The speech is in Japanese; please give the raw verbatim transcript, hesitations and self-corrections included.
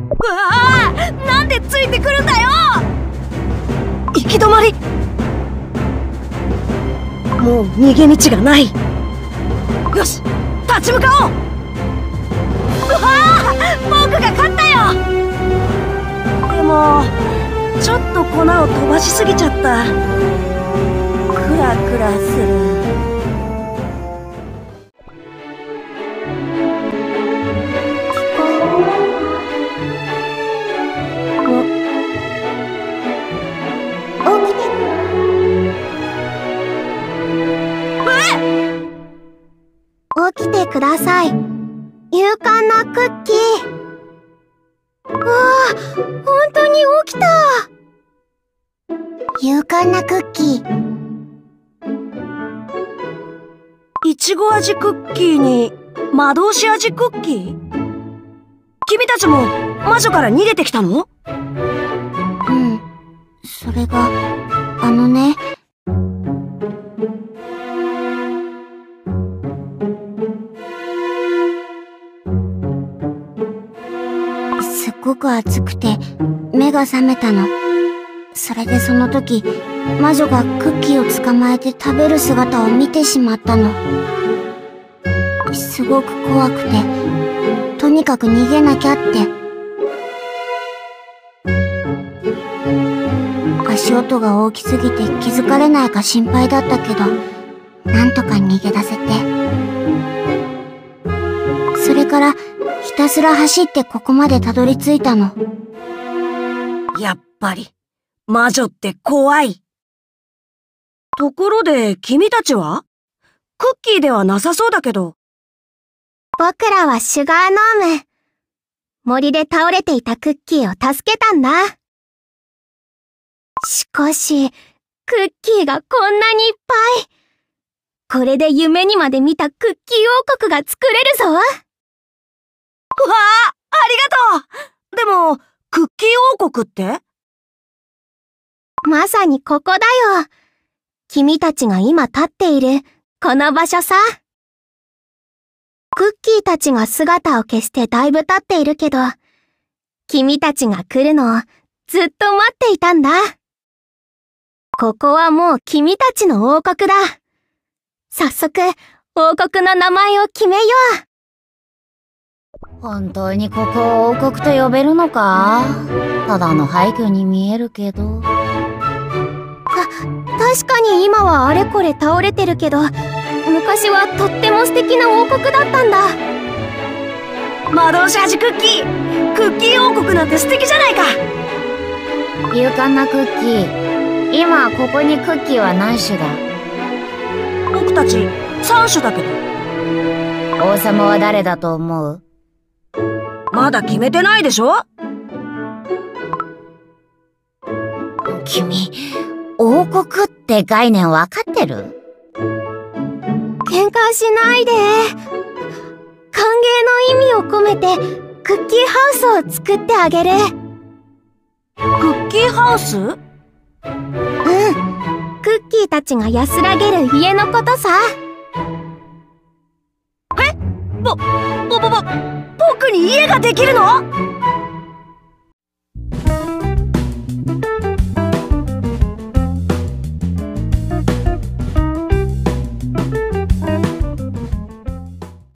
わあ、なんでついてくるんだよ。行き止まり。もう逃げ道がない。よし、立ち向かおう。うわあ、僕が勝ったよ。でもちょっと粉を飛ばしすぎちゃった。クラクラする。 起きてください。勇敢なクッキー。わあ、本当に起きた。勇敢なクッキー。 いちご味クッキーに魔導士味クッキー。君たちも魔女から逃げてきたの？ うん、それがあのね。すっごく暑くて目が覚めたの。それでその時魔女がクッキーを捕まえて食べる姿を見てしまったの。すごく怖くて、とにかく逃げなきゃって。足音が大きすぎて気づかれないか心配だったけど、なんとか逃げ出せて。それからひたすら走ってここまでたどり着いたの。 やっぱり魔女って怖い。ところで君たちは？クッキーではなさそうだけど。 僕らはシュガーノーム。森で倒れていたクッキーを助けたんだ。しかし、クッキーがこんなにいっぱい。これで夢にまで見たクッキー王国が作れるぞ。わあ、 ありがとう。でも、クッキー王国って？ まさにここだよ。君たちが今立っている、この場所さ。クッキーたちが姿を消してだいぶ経っているけど、君たちが来るのをずっと待っていたんだ。ここはもう君たちの王国だ。早速、王国の名前を決めよう。本当にここを王国と呼べるのか？ただの廃墟に見えるけど。 た、確かに今はあれこれ倒れてるけど、昔はとっても素敵な王国だったんだ。 魔導士味クッキー、クッキー王国なんて素敵じゃないか。 勇敢なクッキー、今ここにクッキーは何種だ？ 僕たちさん種だけど。 王様は誰だと思う？ まだ決めてないでしょ？ 君、王国って概念わかってる？ 喧嘩しないで。歓迎の意味を込めてクッキーハウスを作ってあげる。 クッキーハウス？うん。 クッキーたちが安らげる家のことさ。 え？ぼ、ぼ、ぼ、ぼ、僕に家ができるの？